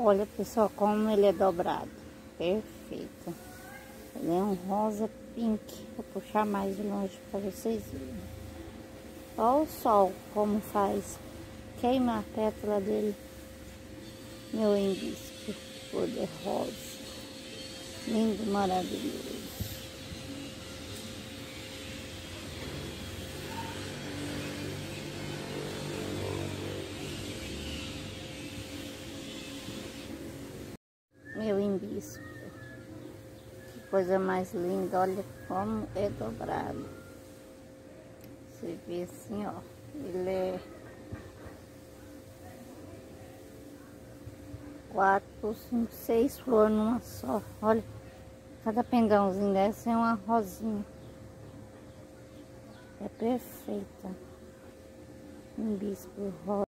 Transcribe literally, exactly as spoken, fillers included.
Olha, pessoal, como ele é dobrado. Perfeito. Ele é um rosa pink. Vou puxar mais de longe para vocês verem. Olha o sol como faz. Queima a pétala dele. Meu hibisco, cor de rosa. Lindo, maravilhoso. Meu hibisco. Que coisa mais linda. Olha como é dobrado. Você vê assim, ó. Ele é quatro, cinco, seis flores numa só. Olha, cada pengãozinho dessa é uma rosinha. É perfeita. Hibisco rosa.